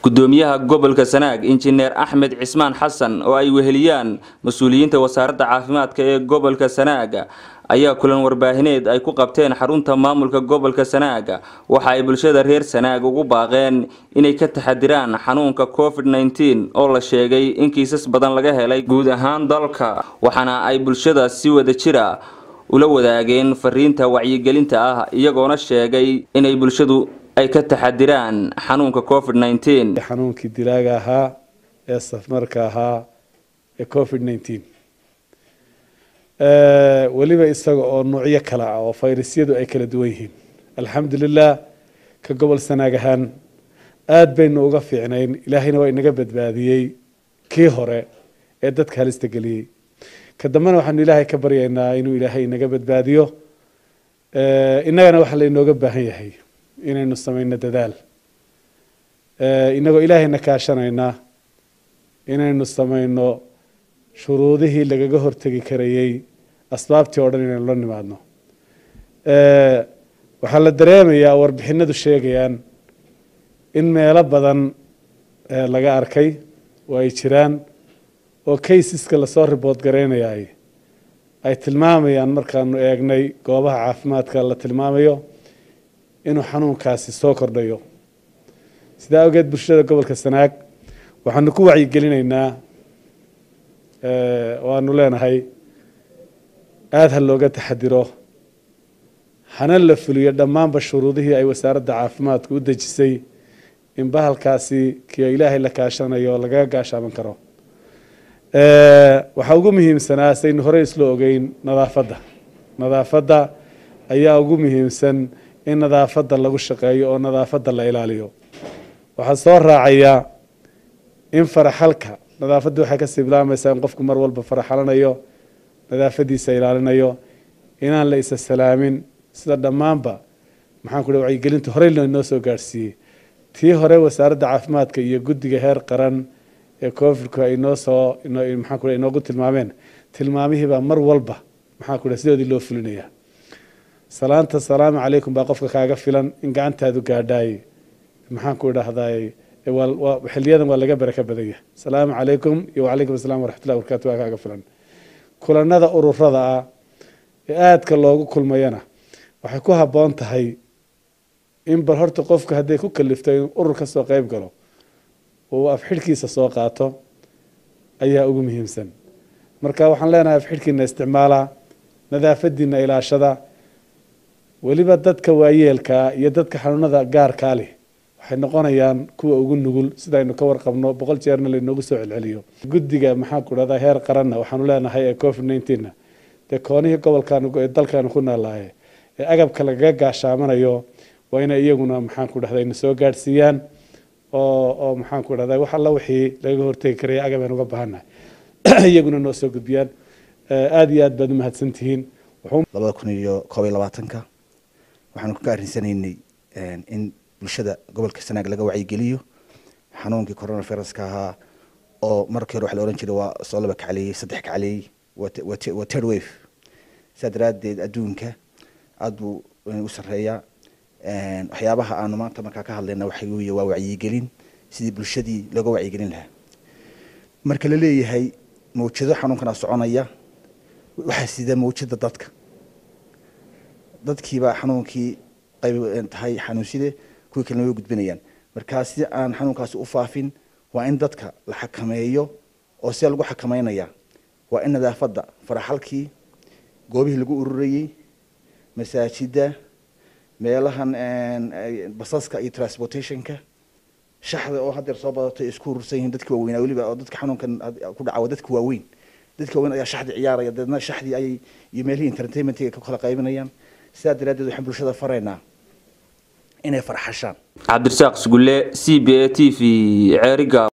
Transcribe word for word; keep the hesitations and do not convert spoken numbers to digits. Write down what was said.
gudoomiyaha gobolka Sanaag injineer Axmed Cismaan Xasan oo ay weheliyaan mas'uuliyiinta wasaaradda caafimaadka ee gobolka Sanaag ayaa kulan warbaahineed ay ku qabteen xarunta maamulka gobolka Sanaag waxa ay bulshada reer Sanaag ugu baaqeen inay ka taxadiraan xanuunka covid nineteen oo la sheegay in kiisas badan laga helay guud ahaan dalka waxana ay bulshada si wada jira ula wadaageen fariinta wacyigelinta ah iyagoona sheegay inay bulshadu ay ka taxadiraan xanuunka covid nineteen xanuunkii dilaaga ahaa ee safmarka ahaa ee covid nineteen ee waliba isaga oo noocyo kala ah oo fayrasyadu ay kala duwan yihiin alxamdulillah ka gobol Sanaag ahaan aad baynu uga fiicnayn ilaahayna waa inaga badbaadiyay kii hore ee dadka halista galiyay ka dambana waxaan ilaahay ka baryaynaa inuu ilaahay inaga badbaadiyo ee inagana waxa la inooga baahan yahay inaynu sameeyno dadaal ee inagoo ilaahayna kaashanayna inaynu sameeyno shuruudihii lagaga hortagi karayay asbaabtii oo dhan inaynu la nimaadno ee waxa la dareemayaa warbixinadu sheegayaan in meelo badan ee laga arkay oo ay jiraan oo caseska la soo report gareynayay ay tilmaamayaan markaanu eegnay goobaha caafimaadka la tilmaamayo inuu xanuunkaasi soo kordhayo sida awgeed bulshada gobolka Sanaag waxaanu ku wacyigelinaynaa ee waanu leenahay aad hal looga taxadiro hana la fuliyo dhammaan shuruudihii ay wasaaradda caafimaadku u dejisay in bahalkaasi kii ilaahay la kaashanayo laga gaashaaban karo ee waxa ugu muhiimsanaa saynu hore isla ogeyn nadaafadda nadaafadda ayaa ugu muhiimsan in nadaafadda lagu shaqeeyo oo nadaafadda la ilaaliyo waxa soo raacaya in faraxalka nadaafaddu waxa ka siblaamaysaa in qofku mar walba faraxalanayo nadaafadiisa ilaalinayo inaan la isa salaamin sida dhamaanba maxaan ku dhawaay gelinta hore loo soo gaarsiiyay tii hore wasaaradda caafimaadka iyo guddiga heer qaran ee covid-ka ay noo soo maxaan ku dhawaay inoogu tilmaameen tilmaamihii baa mar walba maxaan ku dhawaay sidoodii loo fulinayaa salaanta salaamu calaykum baa qofka kaaga filan in gacantaadu gaadhay maxaan ku idhaahday waa xiliyadan waa laga baraka badan yahay salaamu calaykum iyo wacalaykum asalaam waraxmatullahi wabarakaatuh waa kaaga filan kulanada ururada ah ee aadka loogu kulmayana waxay ku haboon tahay in bar horta qofka haday ku kalifto in urur ka soo qayb galo oo af xilkiisa soo qaato ayaa ugu muhiimsan marka waxaan leenahay af xilkiina isticmaala nadaafadiina ilaashada waliba dadka waayeelka iyo dadka xanuunada gaarka leh waxay noqonayaan kuwa ugu nugul sida aynu ka warqabno boqol jeerna la inoogu soo celceliyo guddiga maxaa ku dhahdaa heer qaranna waxaanu leenahay ee covid nineteen de koonihii gobolkan ee dalkan ku noolahay ee agabka laga gaashaamanayo waa inay iyaguna maxaan ku dhahdaa in soo gaarsiiyaan oo oo maxaan ku dhahdaa wax alla wixii laga hortagi karay agab aan uga baahanahay iyaguna noo soo gudbiyaan aad iyo aad baad u mahadsantihiin laba kun iyo koob iyo labaatan waxaan ku gaarinsanaynay in bulshada gobolka Sanaag laga wacyigeliyo xanuunkii coronavirus-ka ahaa oo markii hore waxa la oran jiray waa soo laba kacaliyay saddex kacaliyay waa third wave sadraadeed adduunka aad buu u sareeyaa waxyaabaha aanu maanta markaa ka hadlayna waxay weeye waa wacyigelin sidii bulshadii laga wacyigelin lahaa marka la leeyahay mawjado xanuunkana soconaya waxa sida mawjada dadka dadkiiba xanuunkii qayb tahay xanuunside kuwa kale way gudbinayaan marka si aan xanuunkaas u faafin waa in dadka la xakameeyo oo si lagu xakameynaya waa in nadaafadda faraxalkii goobihii lagu ururayay masaajida meelahan basaska iyo transportationka shaxda oo hadda soo badatay isku urursan yihiin dadka waaweyn waliba oo dadka xanuunkan ku dhacaw dadka waaweyn dadka waaweyn ayaa shaxdi ciyaaraya dadna shaxdi ay iyo meelihii entertainment-ka ka kala qaybinayaan sida daradeed waxaan bulshada fareynaa inay farxashaan Cabdirasaaq Sugulle C B A T V Ceeriga.